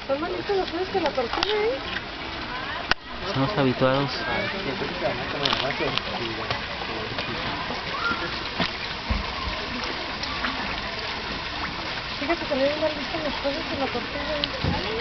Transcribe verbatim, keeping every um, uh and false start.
Son más listos los niños que la tortuga, ¿eh? Somos habituados. Fíjate que le ven más listos los peces que la tortuga.